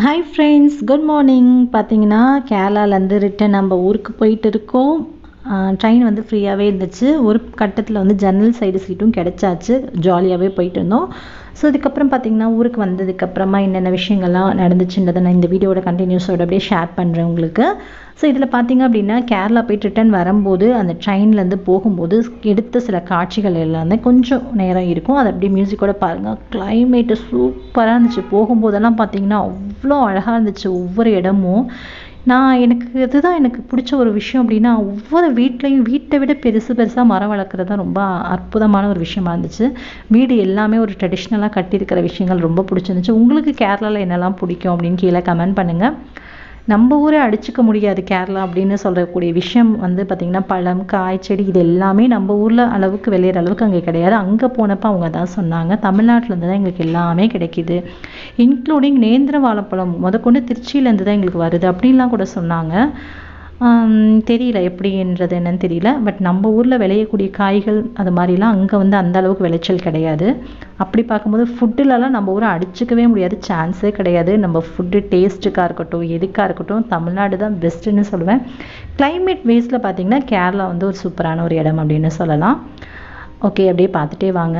Hi friends, good morning. பார்த்தீங்கன்னா கேரளாலேருந்து return நம்ம ஊருக்கு போயிட்டு இருக்கோம். ட்ரெயின் வந்து ஃப்ரீயாகவே இருந்துச்சு. ஒரு கட்டத்தில் வந்து ஜன்னல் சைடு சீட்டும் கிடைச்சாச்சு. ஜாலியாகவே போயிட்டு இருந்தோம். ஸோ இதுக்கப்புறம் பார்த்தீங்கன்னா ஊருக்கு வந்ததுக்கப்புறமா என்னென்ன விஷயங்கள்லாம் நடந்துச்சுன்றதை நான் இந்த வீடியோட கண்டினியூஸோட அப்படியே ஷேர் பண்ணுறேன் உங்களுக்கு. ஸோ இதில் பார்த்தீங்க அப்படின்னா கேரளா போயிட்டு ரிட்டன் வரும்போது அந்த ட்ரெயின்லேருந்து போகும்போது எடுத்த சில காட்சிகள் எல்லாமே கொஞ்சம் நேரம் இருக்கும். அது அப்படியே மியூசிக்கோட பாருங்கள். கிளைமேட்டு சூப்பராக இருந்துச்சு. போகும்போதெல்லாம் பார்த்தீங்கன்னா அவ்வளோ அழகாக இருந்துச்சு ஒவ்வொரு இடமும். இதுதான் எனக்கு பிடிச்ச ஒரு விஷயம் அப்படின்னா, ஒவ்வொரு வீட்லேயும் வீட்டை விட பெருசாக மரம் வளர்க்குறது தான் ரொம்ப அற்புதமான ஒரு விஷயமா இருந்துச்சு. வீடு எல்லாமே ஒரு ட்ரெடிஷ்னலாக கட்டியிருக்கிற விஷயங்கள் ரொம்ப பிடிச்சிருந்துச்சு. உங்களுக்கு கேரளாவில் என்னெல்லாம் பிடிக்கும் அப்படின்னு கீழே கமெண்ட் பண்ணுங்கள். நம்ம ஊரை அடிச்சுக்க முடியாது கேரளா அப்படின்னு சொல்லக்கூடிய விஷயம் வந்து பார்த்திங்கன்னா பழம், காய், செடி இது எல்லாமே நம்ம ஊரில் அளவுக்கு விளையிற அளவுக்கு அங்கே கிடையாது. அங்கே போனப்போ அவங்க தான் சொன்னாங்க, தமிழ்நாட்டிலேருந்து தான் எங்களுக்கு எல்லாமே கிடைக்கிது, இன்க்ளூடிங் நேந்திர வாழைப்பழம் முதற்கொண்டு திருச்சியிலேருந்து தான் எங்களுக்கு வருது அப்படின்லாம் கூட சொன்னாங்க. தெரியல எப்படின்றது என்னன்னு தெரியல. பட் நம்ம ஊரில் விளையக்கூடிய காய்கள் அது மாதிரிலாம் அங்கே வந்து அந்த அளவுக்கு விளைச்சல் கிடையாது. அப்படி பார்க்கும்போது ஃபுட்டுலலாம் நம்ம ஊரை அடிச்சுக்கவே முடியாது, சான்ஸே கிடையாது. நம்ம ஃபுட்டு டேஸ்ட்டுக்காக இருக்கட்டும் எதுக்காக இருக்கட்டும் தமிழ்நாடு தான் பெஸ்ட்டுன்னு சொல்லுவேன். கிளைமேட் வேஸில் பார்த்திங்கன்னா கேரளா வந்து ஒரு சூப்பரான ஒரு இடம் அப்படின்னு சொல்லலாம். ஓகே, அப்படியே பார்த்துட்டே வாங்க.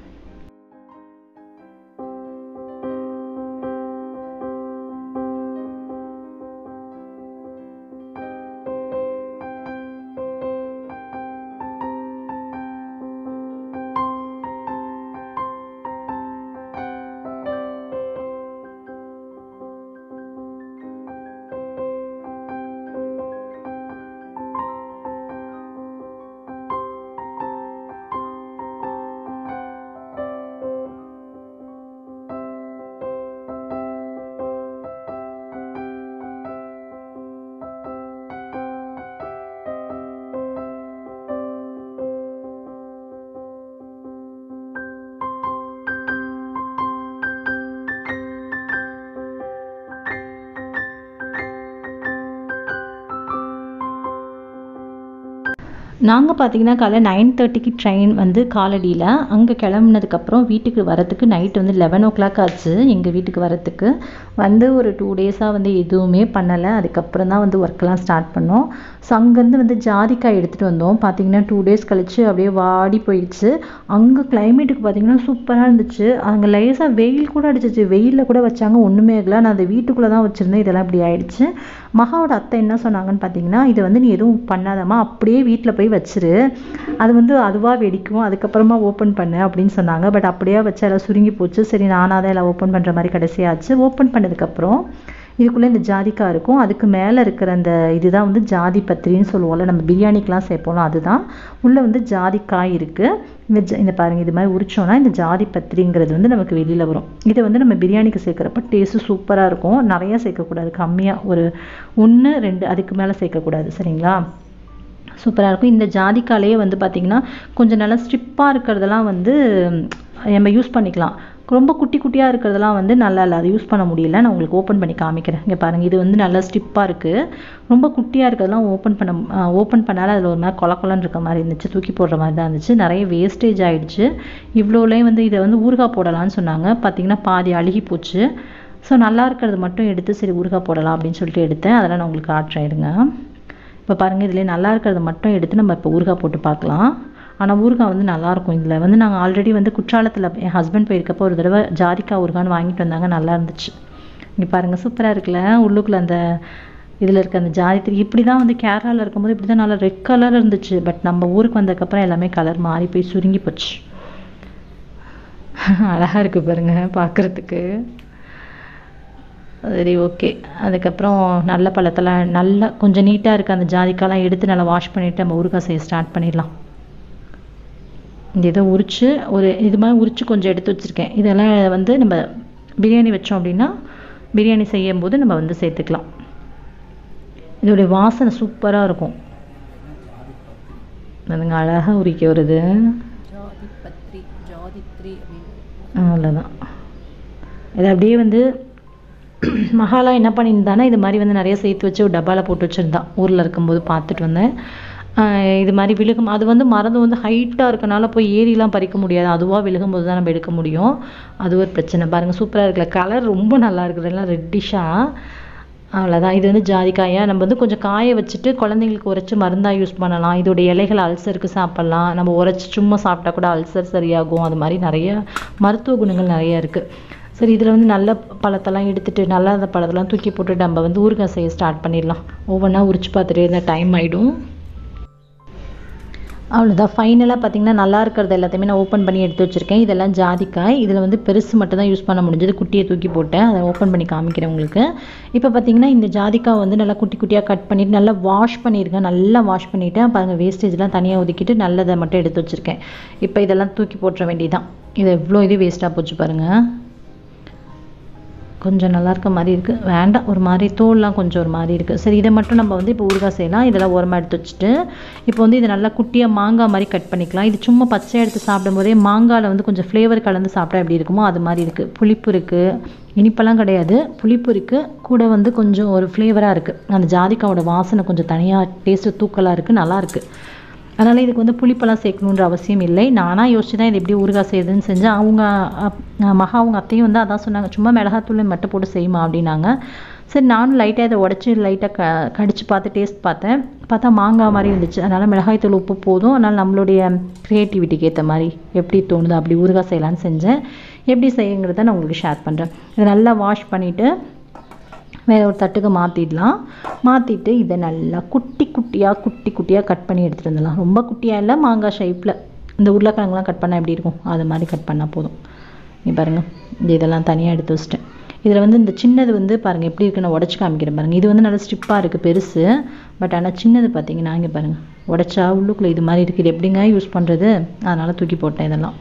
நாங்கள் பார்த்தீங்கன்னா காலைல 9:30க்கு ட்ரெயின் வந்து காலடியில் அங்கே கிளம்புனதுக்கப்புறம் வீட்டுக்கு வரத்துக்கு நைட் வந்து 11 o'clock ஆச்சு. எங்கள் வீட்டுக்கு வரத்துக்கு வந்து ஒரு 2 days வந்து எதுவுமே பண்ணலை. அதுக்கப்புறம் தான் வந்து ஒர்க்கெலாம் ஸ்டார்ட் பண்ணோம். ஸோ அங்கேருந்து வந்து ஜாதிக்காய் எடுத்துகிட்டு வந்தோம். பார்த்திங்கன்னா 2 days கழித்து அப்படியே வாடி போயிடுச்சு. அங்கே கிளைமேட்டுக்கு பார்த்திங்கன்னா சூப்பராக இருந்துச்சு. அங்கே லேசாக வெயில் கூட அடிச்சிச்சு. வெயிலில் கூட வச்சாங்க, ஒன்றுமே இல்லை. நான் அதை வீட்டுக்குள்ளே தான் வச்சுருந்தேன். இதெல்லாம் இப்படி ஆயிடுச்சு. மகாவோட அத்தை என்ன சொன்னாங்கன்னு பார்த்தீங்கன்னா, இதை வந்து நீ எதுவும் பண்ணாதம்மா, அப்படியே வீட்டில் போய் வச்சிரு, அது வந்து அதுவாக வெடிக்கும், அதுக்கப்புறமா ஓப்பன் பண்ணு அப்படின்னு சொன்னாங்க. பட் அப்படியே வச்சா எல்லாம் சுருங்கி போச்சு. சரி நானாக தான் எல்லாம் ஓப்பன் பண்ணுற மாதிரி கடைசியாச்சு. ஓப்பன் பண்ணதுக்கப்புறம் இதுக்குள்ளே இந்த ஜாதிக்காய் இருக்கும். அதுக்கு மேலே இருக்கிற அந்த இதுதான் வந்து ஜாதி பத்திரின்னு சொல்லுவோம்ல, நம்ம பிரியாணிக்கெலாம் சேர்ப்போம்ல, அதுதான். உள்ளே வந்து ஜாதிக்காய் இருக்குது. இந்த பாருங்கள், இது மாதிரி உரிச்சோன்னா இந்த ஜாதி பத்திரிங்கிறது வந்து நமக்கு வெளியில் வரும். இதை வந்து நம்ம பிரியாணிக்கு சேர்க்குறப்ப டேஸ்ட்டு சூப்பராக இருக்கும். நிறையா சேர்க்கக்கூடாது, கம்மியாக ஒரு 1 2 அதுக்கு மேலே சேர்க்கக்கூடாது, சரிங்களா? சூப்பராக இருக்கும். இந்த ஜாதிக்காயிலே வந்து பார்த்திங்கன்னா கொஞ்சம் நல்லா ஸ்ட்ரிப்பாக இருக்கிறதெல்லாம் வந்து நம்ம யூஸ் பண்ணிக்கலாம். ரொம்ப குட்டி குட்டியாக இருக்கிறதெல்லாம் வந்து நல்லா இல்லை, அது யூஸ் பண்ண முடியல. நான் உங்களுக்கு ஓப்பன் பண்ணி காமிக்கிறேன். இங்கே பாருங்கள், இது வந்து நல்லா ஸ்டிப்பாக இருக்குது. ரொம்ப குட்டியாக இருக்கிறதெல்லாம் ஓப்பன் பண்ணாலும் அதில் ஒரு மாதிரி கொலன்னு இருக்க மாதிரி இருந்துச்சு. தூக்கி போடுற மாதிரி தான் இருந்துச்சு. நிறைய வேஸ்டேஜ் ஆகிடுச்சு. இவ்வளோலேயும் வந்து இதை வந்து ஊறுகாய் போடலான்னு சொன்னாங்க. பார்த்திங்கன்னா பாதி அழுகி போச்சு. ஸோ நல்லா இருக்கிறது மட்டும் எடுத்து சரி ஊறுகாய் போடலாம் அப்படின்னு சொல்லிட்டு எடுத்தேன். அதெல்லாம் நான் உங்களுக்கு காட்டுறேன் இருங்க. இப்போ பாருங்கள், இதில் நல்லா இருக்கிறத மட்டும் எடுத்து நம்ம இப்போ ஊறுகாய் போட்டு பார்க்கலாம். ஆனால் ஊறுகாய் வந்து நல்லாயிருக்கும். இதில் வந்து நாங்கள் ஆல்ரெடி வந்து குற்றாலத்தில் என் ஹஸ்பண்ட் போயிருக்கப்போ ஒரு தடவை ஜாதிக்காய் ஊறுகான்னு வாங்கிட்டு வந்தாங்க, நல்லா இருந்துச்சு. இங்கே பாருங்கள், சூப்பராக இருக்குல்ல. உள்ளுக்குள்ளே அந்த இதில் இருக்க அந்த ஜாதித்திரி இப்படி தான் வந்து கேரளாவில் இருக்கும்போது இப்படி தான் நல்லா ரெட் கலர் இருந்துச்சு. பட் நம்ம ஊருக்கு வந்ததுக்கப்புறம் எல்லாமே கலர் மாறி போய் சுருங்கி போச்சு. அழகாக இருக்குது பாருங்கள் பார்க்குறதுக்கு. சரி, ஓகே. அதுக்கப்புறம் நல்ல பழத்தெல்லாம் நல்லா கொஞ்சம் நீட்டாக இருக்க அந்த ஜாதிக்காயெலாம் எடுத்து நல்லா வாஷ் பண்ணிவிட்டு நம்ம ஊறுகாய் செய்ய ஸ்டார்ட் பண்ணிடலாம். இந்த இதை உரித்து இது மாதிரி உரித்து கொஞ்சம் எடுத்து வச்சுருக்கேன். இதெல்லாம் வந்து நம்ம பிரியாணி வச்சோம் அப்படின்னா பிரியாணி செய்யும்போது நம்ம வந்து சேர்த்துக்கலாம். இதோடைய வாசனை சூப்பராக இருக்கும். அதுங்க அழகாக உரிக்க வருது. அவ்வளோதான். இதை அப்படியே வந்து மகாலா என்ன பண்ணியிருந்தானா இது மாதிரி வந்து நிறைய சேர்த்து வச்சு ஒரு டப்பாவில் போட்டு வச்சுருந்தான். ஊரில் இருக்கும்போது பார்த்துட்டு வந்தேன். இது மாதிரி விழுகும். அது வந்து மரம் வந்து ஹைட்டாக இருக்கனால போய் ஏறிலாம் பறிக்க முடியாது. அதுவாக விழுகும்போது தான் நம்ம எடுக்க முடியும். அது ஒரு பிரச்சனை. பாருங்கள் சூப்பராக இருக்குல்ல, கலர் ரொம்ப நல்லா இருக்குது, எல்லாம் ரெட்டிஷாக. அவ்வளோதான். இது வந்து ஜாதிக்காயை நம்ம வந்து கொஞ்சம் காய வச்சுட்டு குழந்தைங்களுக்கு உரைச்சி மருந்தாக யூஸ் பண்ணலாம். இதோடைய இலைகள் அல்சருக்கு சாப்பிட்லாம். நம்ம உரைச்சி சும்மா சாப்பிட்டா கூட அல்சர் சரியாகும். அது மாதிரி நிறைய மருத்துவ குணங்கள் நிறைய இருக்குது. சரி, இதில் வந்து நல்ல பழத்தெல்லாம் எடுத்துகிட்டு நல்லா அந்த பழத்தெல்லாம் தூக்கி போட்டுட்டு நம்ம வந்து ஊறுகாய் செய்ய ஸ்டார்ட் பண்ணிடலாம். ஒவ்வொன்றா உரிச்சு பார்த்துட்டு இருந்தால் டைம் ஆகிடும். அவ்வளோதான். ஃபைனலாக பார்த்திங்கன்னா நல்லா இருக்கிறது எல்லாத்தையுமே நான் ஓப்பன் பண்ணி எடுத்து வச்சுருக்கேன். இதெல்லாம் ஜாதிக்காய். இதில் வந்து பெருசு மட்டும் தான் யூஸ் பண்ண முடிஞ்சது, குட்டியை தூக்கி போட்டேன். அதை ஓப்பன் பண்ணி காமிக்கிறேன் உங்களுக்கு. இப்போ பார்த்திங்கன்னா இந்த ஜாதிக்காய் வந்து நல்லா குட்டி குட்டியாக கட் பண்ணிவிட்டு நல்லா வாஷ் பண்ணியிருக்கேன். நல்லா வாஷ் பண்ணிவிட்டேன். பாருங்கள், வேஸ்டேஜ்லாம் தனியாக ஒதுக்கிட்டு நல்லதை மட்டும் எடுத்து வச்சுருக்கேன். இப்போ இதெல்லாம் தூக்கி போட்டுற வேண்டியதான். இது எவ்வளோ இது வேஸ்ட்டாக போச்சு பாருங்கள். கொஞ்சம் நல்லா இருக்க மாதிரி இருக்குது, வேண்டாம், ஒரு மாதிரி தோல்லாம் கொஞ்சம் ஒரு மாதிரி இருக்குது. சரி, இதை மட்டும் நம்ம வந்து இப்போ ஊறுகாய் செய்யலாம். இதெல்லாம் ஓரமாக எடுத்து வச்சுட்டு இப்போ வந்து இதை நல்லா குட்டியாக மாங்காய் மாதிரி கட் பண்ணிக்கலாம். இது சும்மா பச்சையாக எடுத்து சாப்பிடும்போதே மாங்காயில் வந்து கொஞ்சம் ஃப்ளேவர் கலந்து சாப்பிட்டா எப்படி இருக்குமோ அது மாதிரி இருக்குது. புளிப்பு இருக்குது, இனிப்பெல்லாம் கிடையாது, புளிப்பு இருக்குது, கூட வந்து கொஞ்சம் ஒரு ஃப்ளேவராக இருக்குது. அந்த ஜாதிக்காயோட வாசனை கொஞ்சம் தனியாக டேஸ்ட்டு தூக்கலாக இருக்குது, நல்லாயிருக்கு. அதனால் இதுக்கு வந்து புளிப்பெல்லாம் சேர்க்கணுன்ற அவசியம் இல்லை. நானாக யோசிச்சு தான் இது எப்படி ஊறுகாய் செய்யுதுன்னு செஞ்சேன். அவங்க அவங்க அத்தையும் வந்து அதான் சொன்னாங்க, சும்மா மிளகாத்தூள் மட்டும் போட்டு செய்யுமா அப்படின்னாங்க. சரி, நானும் லைட்டாக இதை உடச்சி லைட்டாக கடிச்சு பார்த்து டேஸ்ட் பார்த்தா மாங்காய் மாதிரி இருந்துச்சு. அதனால் மிளகாய்த்தூள் உப்பு போதும். அதனால் நம்மளுடைய க்ரியேட்டிவிட்டிக்கு ஏற்ற மாதிரி எப்படி தோணுதோ அப்படி ஊறுகாய் செய்யலான்னு செஞ்சேன். எப்படி செய்யுங்கிறத நான் உங்களுக்கு ஷேர் பண்ணுறேன். இதை நல்லா வாஷ் பண்ணிவிட்டு வேறு ஒரு தட்டுக்கு மாற்றிடலாம். மாற்றிட்டு இதை நல்லா குட்டி குட்டியாக கட் பண்ணி எடுத்துகிட்டு வந்துடலாம். ரொம்ப குட்டியாக இல்லை, மாங்காய் ஷேப்பில். இந்த உருளைக்கிழங்குலாம் கட் பண்ணால் எப்படி இருக்கும் அது மாதிரி கட் பண்ணால் போதும். நீ பாருங்கள், இதெல்லாம் தனியாக எடுத்து வச்சிட்டேன். இதில் வந்து இந்த சின்னது வந்து பாருங்கள் எப்படி இருக்குன்னு நான் உடச்சி காமிக்கிறேன் பாருங்கள். இது வந்து நல்லா ஸ்டிப்பாக இருக்குது பெருசு, பட் ஆனால் சின்னது பார்த்தீங்கன்னா இங்கே பாருங்கள், உடச்சா உள்ளுக்குள்ளே இது மாதிரி இருக்குது. இது எப்படிங்க யூஸ் பண்ணுறது, அதனால் தூக்கி போட்டேன். இதெல்லாம்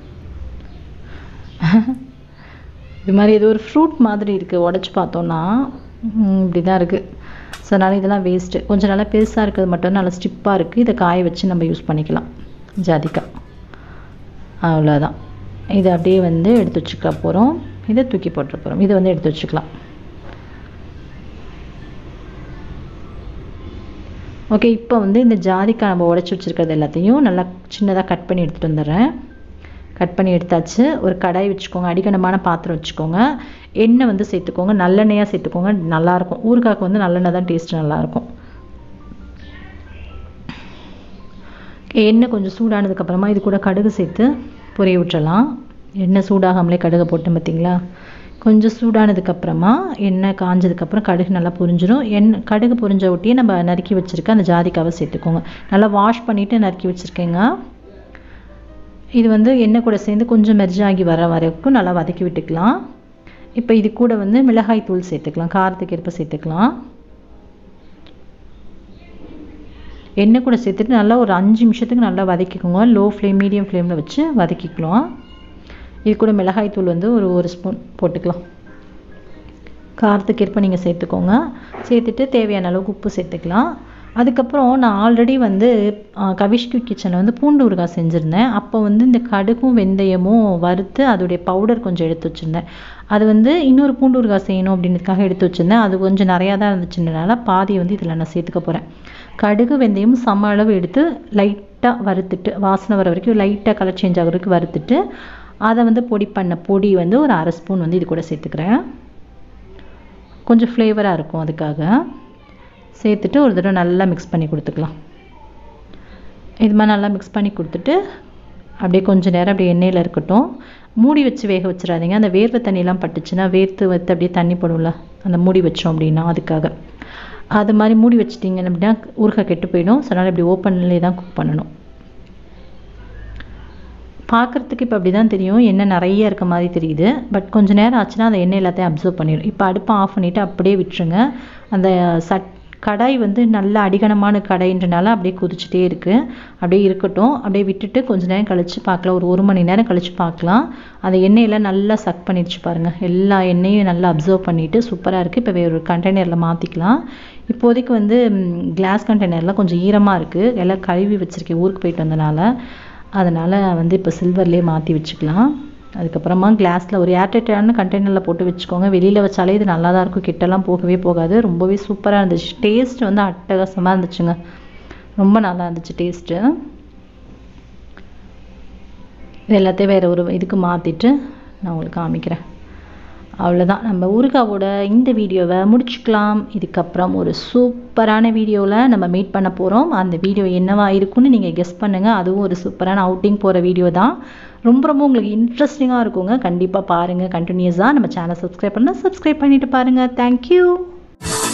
இது மாதிரி ஏதோ ஒரு ஃப்ரூட் மாதிரி இருக்குது, உடச்சி பார்த்தோன்னா இப்படி தான் இருக்குது. ஸோ அதனால் இதெல்லாம் வேஸ்ட்டு. கொஞ்சம் நல்லா பெருசாக இருக்கிறது மட்டும் நல்லா ஸ்டிப்பாக இருக்குது. இதை காய வச்சு நம்ம யூஸ் பண்ணிக்கலாம் ஜாதிக்காய். அவ்வளோதான். இதை அப்படியே வந்து எடுத்து வச்சுக்க போகிறோம். இதை தூக்கி போட்டுற போகிறோம். இதை வந்து எடுத்து வச்சுக்கலாம். ஓகே, இப்போ வந்து இந்த ஜாதிக்காய் நம்ம உடச்சி வச்சுருக்கிறது எல்லாத்தையும் நல்லா சின்னதாக கட் பண்ணி எடுத்துகிட்டு வந்துடுறேன். கட் பண்ணி எடுத்தாச்சு. ஒரு கடாய் வச்சுக்கோங்க, அடிக்கனமான பாத்திரம் வச்சுக்கோங்க. எண்ணெய் வந்து சேர்த்துக்கோங்க, நல்லெண்ணெயாக சேர்த்துக்கோங்க, நல்லாயிருக்கும். ஊறுகாய்க்கு வந்து நல்லெண்ணெய் தான் டேஸ்ட் நல்லாயிருக்கும். எண்ணெய் கொஞ்சம் சூடானதுக்கப்புறமா இது கூட கடுகு சேர்த்து பொரிய விட்டுறலாம். எண்ணெய் சூடாகாமலே கடுகை போட்டேன் பார்த்தீங்களா. கொஞ்சம் சூடானதுக்கப்புறமா எண்ணெய் காஞ்சதுக்கப்புறம் கடுகு நல்லா பொரிஞ்சிடும். கடுகு பொரிஞ்ச ஒட்டியே நம்ம நறுக்கி வச்சுருக்க அந்த ஜாதிக்காவை சேர்த்துக்கோங்க. நல்லா வாஷ் பண்ணிவிட்டு நறுக்கி வச்சுருக்கேங்க. இது வந்து எண்ணெய் கூட சேர்ந்து கொஞ்சம் மெர்ஜாகி வர வரைக்கும் நல்லா வதக்கி விட்டுக்கலாம். இப்போ இது கூட வந்து மிளகாய் தூள் சேர்த்துக்கலாம், காரத்துக்கு ஏற்ப சேர்த்துக்கலாம். எண்ணெய் கூட சேர்த்துட்டு நல்லா ஒரு 5 நிமிஷத்துக்கு நல்லா வதக்கிக்கோங்க. லோ ஃப்ளேம் மீடியம் ஃப்ளேமில் வச்சு வதக்கிக்கலாம். இது கூட மிளகாய் தூள் வந்து ஒரு ஸ்பூன் போட்டுக்கலாம். காரத்துக்கு ஏற்ப நீங்கள் சேர்த்துக்கோங்க. சேர்த்துட்டு தேவையான அளவுக்கு உப்பு சேர்த்துக்கலாம். அதுக்கப்புறம் நான் ஆல்ரெடி வந்து கவிஷ்கு கிச்சனில் வந்து பூண்டு ஊறுகாய் செஞ்சுருந்தேன். அப்போ வந்து இந்த கடுகும் வெந்தயமும் வறுத்து அதோடைய பவுடர் கொஞ்சம் எடுத்து வச்சுருந்தேன். அது வந்து இன்னொரு பூண்டு ஊறுகாய் செய்யணும் அப்படின்றதுக்காக எடுத்து வச்சுருந்தேன். அது கொஞ்சம் நிறையா தான் இருந்துச்சுன்றனால பாதி வந்து இதில் நான் சேர்த்துக்க போகிறேன். கடுகு வெந்தயம் சம அளவு எடுத்து லைட்டாக வறுத்துட்டு, வாசனை வர வரைக்கும் லைட்டாக கலர் சேஞ்ச் ஆகிற வரைக்கும் வறுத்துட்டு, அதை வந்து பொடி வந்து ஒரு 1/2 ஸ்பூன் வந்து இது கூட சேர்த்துக்கிறேன். கொஞ்சம் ஃப்ளேவராக இருக்கும், அதுக்காக சேர்த்துட்டு ஒரு தடவை நல்லா மிக்ஸ் பண்ணி கொடுத்துக்கலாம். இது மாதிரி நல்லா மிக்ஸ் பண்ணி கொடுத்துட்டு அப்படியே கொஞ்சம் நேரம் அப்படியே எண்ணெயில் இருக்கட்டும். மூடி வச்சு வேக வச்சிடாதீங்க. அந்த வேர்வை தண்ணியெலாம் பட்டுச்சுன்னா வேர்த்து அப்படியே தண்ணி போடும்ல, அந்த மூடி வச்சோம் அப்படின்னா அதுக்காக. அது மாதிரி மூடி வச்சிட்டிங்க அப்படின்னா ஊறுகாய் கெட்டு போயிடும். ஸோ அதனால் இப்படி ஓப்பன்லேயே தான் குக் பண்ணணும். பார்க்குறதுக்கு இப்போ அப்படி தான் தெரியும், எண்ணெய் நிறைய இருக்க மாதிரி தெரியுது. பட் கொஞ்சம் நேரம் ஆச்சுன்னா அந்த எண்ணெய் எல்லாத்தையும் அப்சர்வ் பண்ணிடும். இப்போ அடுப்பை ஆஃப் பண்ணிவிட்டு அப்படியே விட்டுருங்க. அந்த கடாய் வந்து நல்ல அடிகனமான கடாயின்றனால அப்படியே கொதிச்சுட்டே இருக்குது. அப்படியே இருக்கட்டும். அப்படியே விட்டுட்டு கொஞ்சம் நேரம் கழித்து பார்க்கலாம். ஒரு மணி நேரம் கழித்து பார்க்கலாம். அந்த எண்ணெயெல்லாம் நல்லா சக் பண்ணிடுச்சு பாருங்கள். எல்லா எண்ணெயும் நல்லா அப்சர்வ் பண்ணிவிட்டு சூப்பராக இருக்குது. இப்போ வேறு ஒரு கண்டெய்னரில் மாற்றிக்கலாம். இப்போதைக்கு வந்து கிளாஸ் கண்டெய்னரில் கொஞ்சம் ஈரமாக இருக்குது, எல்லாம் கழுவி வச்சுருக்கேன் ஊருக்கு போயிட்டு வந்தனால. அதனால் வந்து இப்போ சில்வர்லேயே மாற்றி வச்சுக்கலாம். அதுக்கப்புறமா கிளாஸில் ஒரு ஏர்டைட்டான கண்டெய்னரில் போட்டு வச்சுக்கோங்க. வெளியில் வச்சாலே இது நல்லா தான் இருக்கும், கிட்டலாம் போகவே போகாது. ரொம்பவே சூப்பராக இருந்துச்சு. டேஸ்ட் வந்து அட்டகாசமாக இருந்துச்சுங்க. ரொம்ப நல்லா இருந்துச்சு டேஸ்ட்டு. இது எல்லாத்தையும் வேறு ஒரு இதுக்கு மாற்றிட்டு நான் உங்களுக்கு காமிக்கிறேன். அவ்வளோதான், நம்ம ஊறுகாவோட இந்த வீடியோவை முடிச்சுக்கலாம். இதுக்கப்புறம் ஒரு சூப்பரான வீடியோவில் நம்ம மீட் பண்ண போகிறோம். அந்த வீடியோ என்னவா இருக்குன்னு நீங்கள் கெஸ் பண்ணுங்கள். அதுவும் ஒரு சூப்பரான அவுட்டிங் போகிற வீடியோ தான். ரொம்ப உங்களுக்கு இன்ட்ரெஸ்டிங்காக இருக்குங்க. கண்டிப்பாக பாருங்கள். கண்டினியூஸாக நம்ம சேனல் சப்ஸ்கிரைப் பண்ணிட்டு பாருங்கள். தேங்க்யூ.